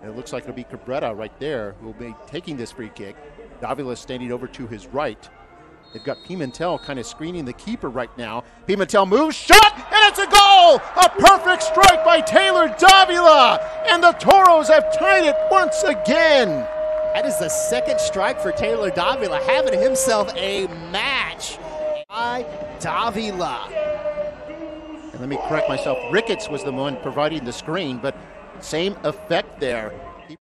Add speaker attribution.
Speaker 1: And it looks like it'll be Cabrera right there who will be taking this free kick. Davila standing over to his right. They've got Pimentel kind of screening the keeper right now. Pimentel moves, shot, and it's a goal! A perfect strike by Taylor Davila! And the Toros have tied it once again.
Speaker 2: That is the second strike for Taylor Davila, having himself a match by Davila.
Speaker 1: And let me correct myself, Ricketts was the one providing the screen, but same effect there.